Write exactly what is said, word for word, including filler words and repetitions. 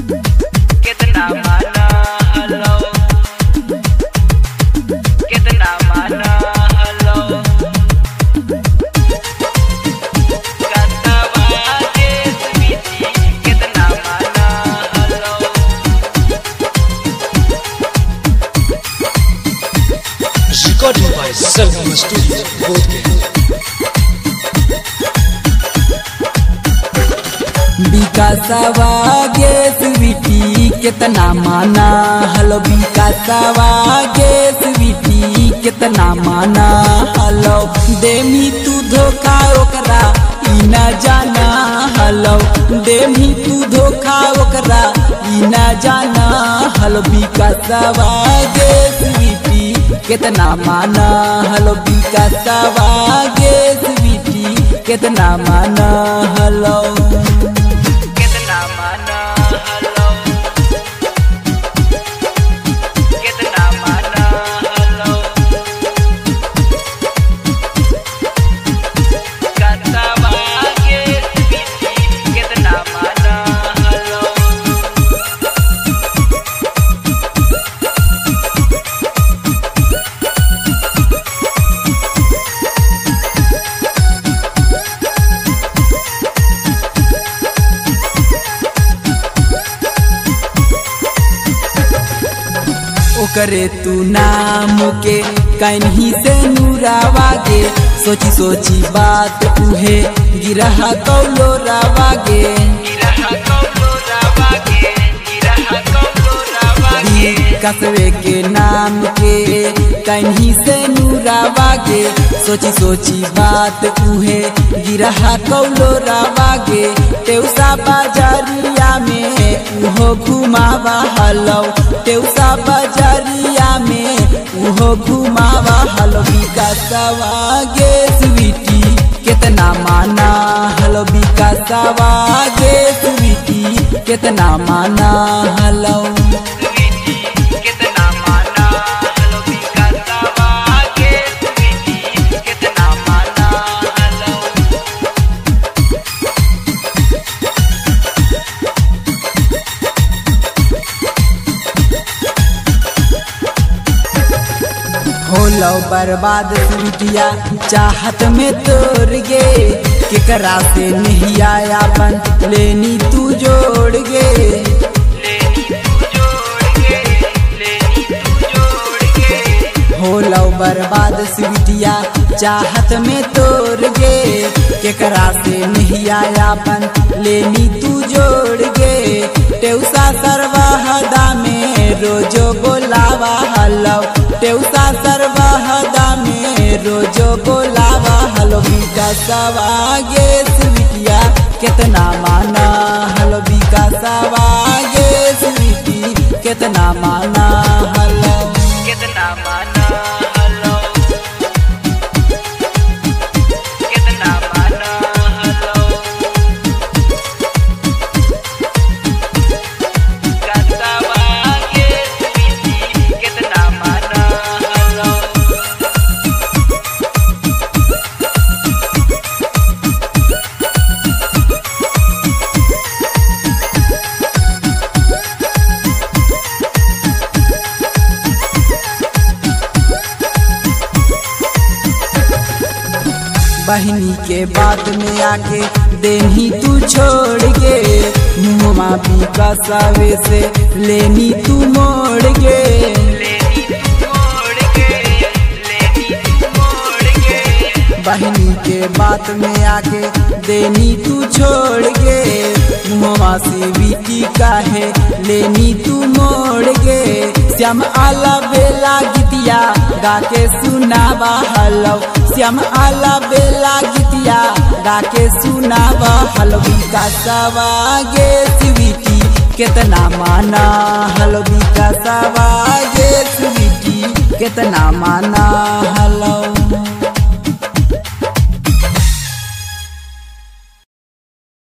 कितना माना हलो, कितना माना हलो, कतवा के स्वीटी कितना माना हलो। Recording by Sargama Studio, Bodhgaya। विकासवा गे स्वीटी कितना माना हलो, विकासवा गे स्वीटी कितना माना हलो। देमी तू धोखा ओकरा ई न जाना हलो, देमी तू धोखा ओकरा ई न जाना हलो। विकासवा गे स्वीटी कितना माना हलो, विकासवा गे स्वीटी कितना माना हलो। कितना माना हलो, कितना माना हलो, कतवा के स्वीटी कितना माना हलो। ओकरे तू नाम के कहीं से नूरावा गे, सोची सोची बात उहे गिरहा कौलो रावा गे। गिरहा कौलो रावा गे, गिरहा कौलो रावा गे। कसवे के नाम के कहीं से नूरावा गे, सोची सोची बात उहे गिरहा कौलो रावा गे। तेउसा बाजारिया में उहो घुमावा हलो, तेउसा बाजारिया में उहो घुमावा हलो। विकासवा गे स्वीटी कितना माना हलो, विकासवा गे स्वीटी कितना माना हलो। स्वीटी कितना माना हलो, विकासवा गे स्वीटी कितना माना हलो। होलो बर्बाद स्वीटिया चाहत में तोड़ गे, केकरा से नहीं आया बन लेनी तू जोड़ गे। लेनी तू जोड़ के, लेनी तू जोड़ के। होलो बर्बाद स्वीटिया चाहत में तोड़ गे, केकरा से नहीं आया बन लेनी तू जोड़ गे। तेउसा सर्वहदा में रोजो बोलावा हलो, तेउसा सर्वहदा में रोजो बोलावा हलो। विकासवा गे स्वीटिया कितना माना हलो, विकासवा गे स्वीटी कितना माना हलो। कितना माना हलो, कितना माना हलो, कतवा के स्वीटी कितना माना हलो। बहनी के बात में आके देनी तू छोड़ गे, मुँहमा विकासवे से लेनी तू मोड़ गे। लेनी तू मोड़ के, लेनी तू मोड़ के। बहनी के बात में आके देनी तू छोड़ गे, मुँहमा से बीती काहे लेनी तू मोड़ गे। श्याम आला बेला गीतिया गा के सुनावा हलो, श्याम आला बेला गीतिया गा के सुनावा हलो। विकासवा गे स्वीटी कितना माना हलो, विकासवा गे स्वीटी कितना माना हलो।